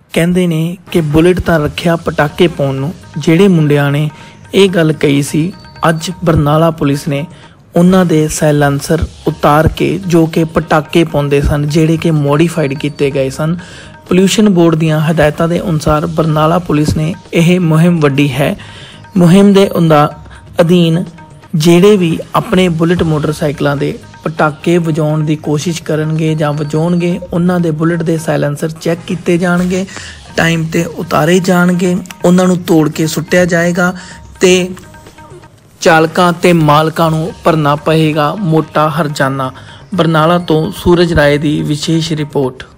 ਕਹਿੰਦੇ ਨੇ ਕਿ ਬੁਲਟ ਤਾਂ ਰੱਖਿਆ ਪਟਾਕੇ ਪਾਉਣ ਨੂੰ। ਜਿਹੜੇ ਮੁੰਡਿਆਂ ਨੇ ਇਹ ਗੱਲ ਕਹੀ ਸੀ, ਅੱਜ ਬਰਨਾਲਾ ਪੁਲਿਸ ਨੇ ਉਹਨਾਂ ਦੇ ਸਾਇਲੈਂਸਰ ਉਤਾਰ ਕੇ ਜੋ ਕਿ ਪਟਾਕੇ ਪਾਉਂਦੇ ਸਨ, ਜਿਹੜੇ ਕਿ ਮੋਡੀਫਾਈਡ ਕੀਤੇ ਗਏ ਸਨ। ਪੋਲਿਊਸ਼ਨ ਬੋਰਡ ਦੀਆਂ ਹਦਾਇਤਾਂ ਦੇ ਅਨੁਸਾਰ ਬਰਨਾਲਾ ਪੁਲਿਸ ਨੇ ਇਹ ਮੁਹਿੰਮ ਵੱਡੀ ਹੈ। ਮੁਹਿੰਮ ਦੇ ਅਧੀਨ ਜਿਹੜੇ ਵੀ ਆਪਣੇ ਬੁਲਟ ਮੋਟਰਸਾਈਕਲਾਂ ਦੇ ਪਟਾਕੇ ਵਜਾਉਣ ਦੀ ਕੋਸ਼ਿਸ਼ ਕਰਨਗੇ ਜਾਂ ਵਜਾਉਣਗੇ, ਉਹਨਾਂ ਦੇ ਬੁਲਟ ਦੇ ਸਾਇਲੈਂਸਰ ਚੈੱਕ ਕੀਤੇ ਜਾਣਗੇ, ਟਾਈਮ 'ਤੇ ਉਤਾਰੇ ਜਾਣਗੇ, ਉਹਨਾਂ ਨੂੰ ਤੋੜ ਕੇ ਸੁੱਟਿਆ ਜਾਏਗਾ ਤੇ ਚਾਲਕਾਂ ਤੇ ਮਾਲਕਾਂ ਨੂੰ ਭਰਨਾ ਪਏਗਾ ਮੋਟਾ ਹਰਜਾਨਾ। ਬਰਨਾਲਾ ਤੋਂ ਸੂਰਜ ਰਾਏ ਦੀ ਵਿਸ਼ੇਸ਼ ਰਿਪੋਰਟ।